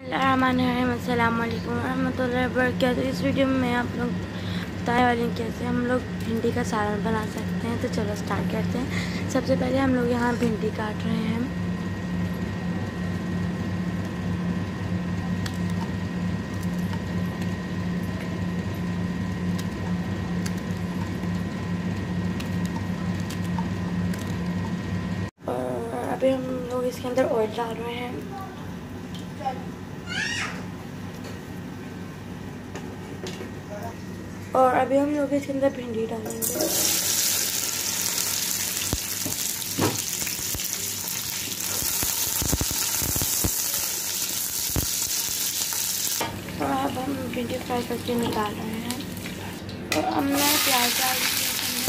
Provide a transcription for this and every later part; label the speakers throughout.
Speaker 1: अस्सलाम वालेकुम रहमतुल्लाहि व बरकातहू। इस वीडियो में मैं आप लोग बताने वाली हूँ कैसे हम लोग भिंडी का सालन बना सकते हैं। तो चलो स्टार्ट करते हैं। सबसे पहले हम लोग यहाँ भिंडी काट रहे हैं। और अभी हम लोग इसके अंदर ऑयल डाल रहे हैं। और अभी हम लोग इसके अंदर भिंडी डालेंगे। और अब हम भिंडी फ्राई करके निकाल रहे हैं। और अब मैं प्याज डाल दूँगी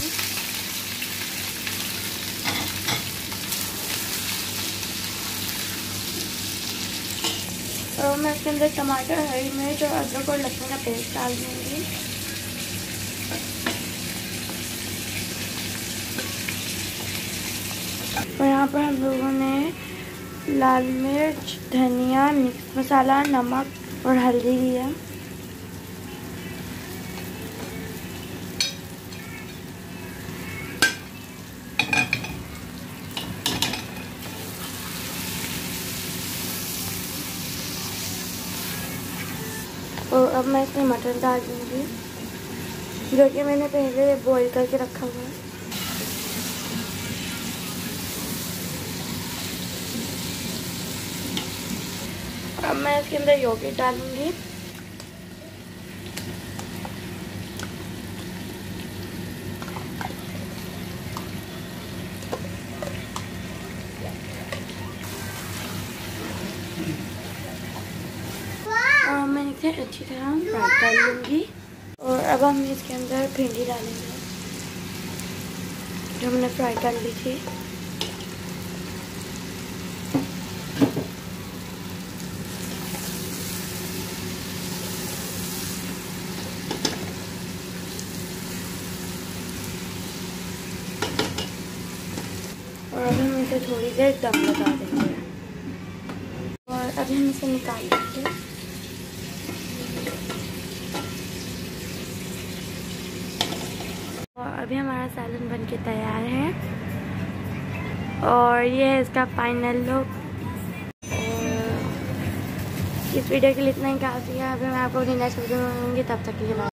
Speaker 1: और मैं इसके अंदर टमाटर, हरी मिर्च और अदरक और लहसुन का पेस्ट डाल दूँगी। और यहाँ पर हम लोगों ने लाल मिर्च, धनिया, मिक्स मसाला, नमक और हल्दी लिया। और अब मैं इसमें मटर डाल दूँगी जो कि मैंने पहले बॉईल करके रखा हुआ है। अब मैं इसके अंदर योगर्ट डालूंगी। और मैं इसे अच्छी तरह फ्राई कर लूँगी। और अब हम इसके अंदर भिंडी डालेंगे जो हमने फ्राई कर ली थी। और अभी हम इसे थोड़ी देर दम लगा देंगे। और अभी हम इसे निकाल लेंगे। और अभी हमारा सालन बनके तैयार है। और ये है इसका फाइनल लुक। और इस वीडियो के लिए इतना ही काफ़ी है। अभी मैं आपको नेक्स्ट वीडियो में मिलूंगी, तब तक के लिए।